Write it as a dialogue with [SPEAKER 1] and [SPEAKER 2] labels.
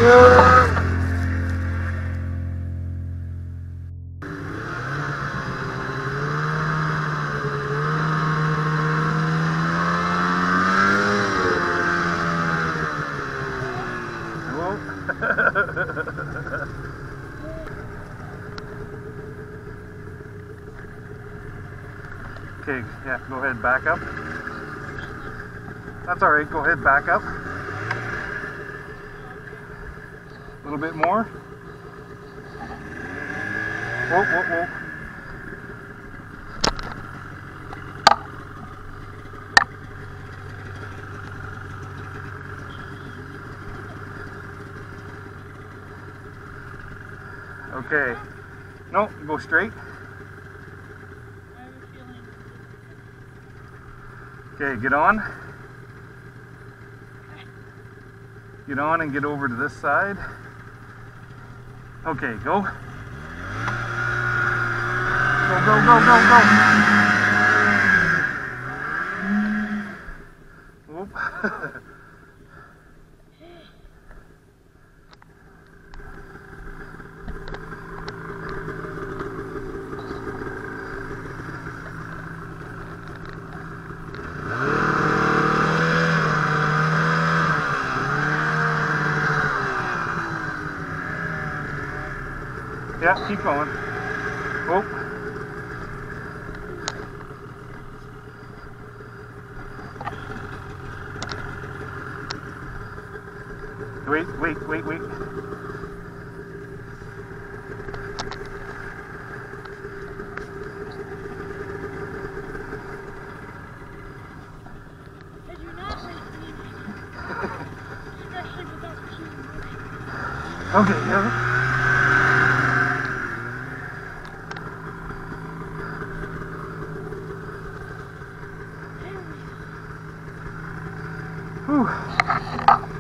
[SPEAKER 1] Okay, yeah, go ahead, back up. That's alright, go ahead, back up. A little bit more. Whoa, whoa, whoa. Okay. No, go straight. Okay, get on. Get on and get over to this side. Okay, go. Go, go, go, go, go. Whoop. Yeah, keep going. Oh. Wait, wait, wait, wait. Okay, yeah. Whew.